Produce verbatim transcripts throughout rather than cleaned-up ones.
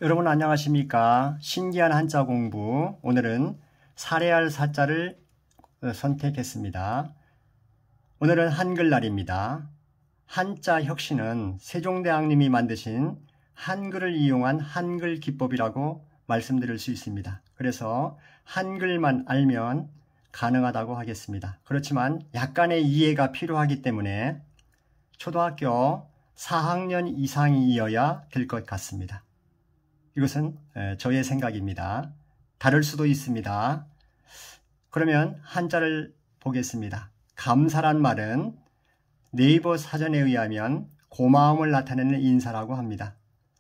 여러분 안녕하십니까? 신기한 한자 공부. 오늘은 살해할 사자를 선택했습니다. 오늘은 한글날입니다. 한자 혁신은 세종대왕님이 만드신 한글을 이용한 한글 기법이라고 말씀드릴 수 있습니다. 그래서 한글만 알면 가능하다고 하겠습니다. 그렇지만 약간의 이해가 필요하기 때문에 초등학교 사 학년 이상이어야 될 것 같습니다. 이것은 저의 생각입니다. 다를 수도 있습니다. 그러면 한자를 보겠습니다. 감사란 말은 네이버 사전에 의하면 고마움을 나타내는 인사라고 합니다.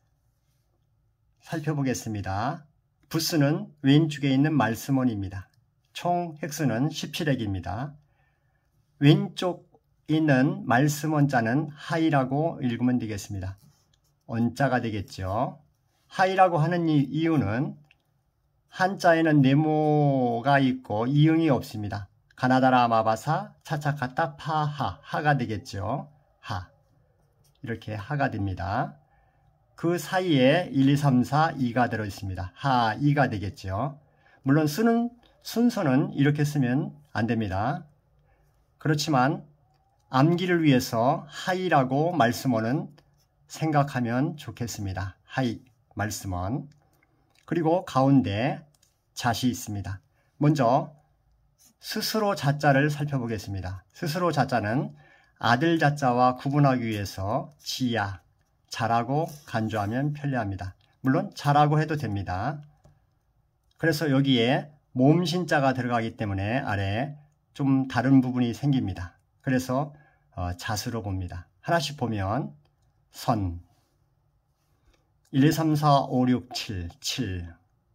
살펴보겠습니다. 부수는 왼쪽에 있는 말스원입니다. 총 획수는 십칠 획입니다. 왼쪽 있는 말스원자는 하이라고 읽으면 되겠습니다. 언자가 되겠죠. 하이라고 하는 이유는 한자에는 네모가 있고 이응이 없습니다. 가나다라 마바사 차차카타 파하 하가 되겠죠. 하 이렇게 하가 됩니다. 그 사이에 일, 이, 삼, 사, 이가 들어있습니다. 하, 이가 되겠죠. 물론 쓰는 순서는 이렇게 쓰면 안 됩니다. 그렇지만 암기를 위해서 하이라고 말씀어는 생각하면 좋겠습니다. 하이 말씀원. 그리고 가운데 잣이 있습니다. 먼저 스스로 자자를 살펴보겠습니다. 스스로 자자는 아들 자자와 구분하기 위해서 지야, 자라고 간주하면 편리합니다. 물론 자라고 해도 됩니다. 그래서 여기에 몸신자가 들어가기 때문에 아래에 좀 다른 부분이 생깁니다. 그래서 어, 잣으로 봅니다. 하나씩 보면 선 일, 이, 삼, 사, 오, 육, 칠, 칠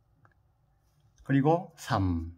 그리고 삼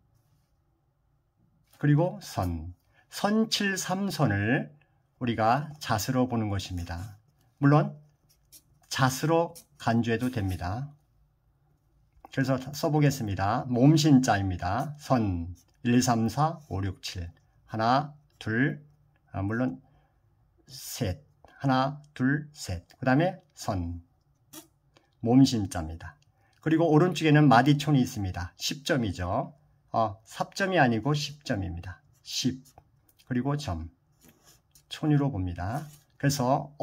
그리고 선 선칠 삼선을 우리가 잣으로 보는 것입니다. 물론 잣으로 간주해도 됩니다. 그래서 써보겠습니다. 몸신자입니다. 선 일, 이, 삼, 사, 오, 육, 칠 하나, 둘, 아, 물론 셋 하나, 둘, 셋 그 다음에 선 몸신자입니다. 그리고 오른쪽에는 마디촌이 있습니다. 십 점이죠. 어, 삽점이 아니고 십 점입니다. 십 그리고 점 촌으로 봅니다. 그래서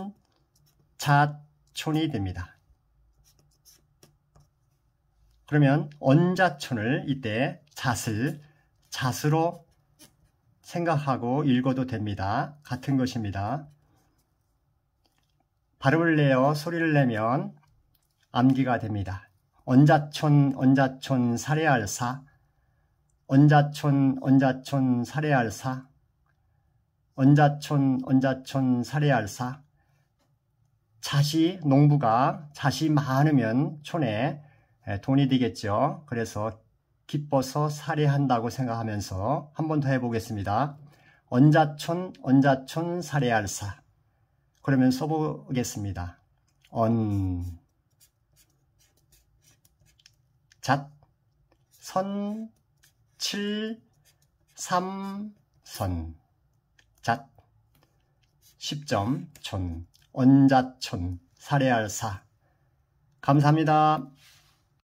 언잣촌이 됩니다. 그러면 언잣촌을 이때 잣을 잣으로 생각하고 읽어도 됩니다. 같은 것입니다. 발음을 내어 소리를 내면 암기가 됩니다. 언잣촌 언잣촌 살해할사 언잣촌 언잣촌 살해할사 언잣촌 언잣촌 살해할사 잣이 농부가 잣이 많으면 촌에 돈이 되겠죠. 그래서 기뻐서 살해한다고 생각하면서 한 번 더 해보겠습니다. 언잣촌 언잣촌 살해할사 그러면 써보겠습니다. 언 잣, 선, 칠, 삼, 선, 잣, 십 점, 촌, 언잣촌, 살해할 사. 감사합니다.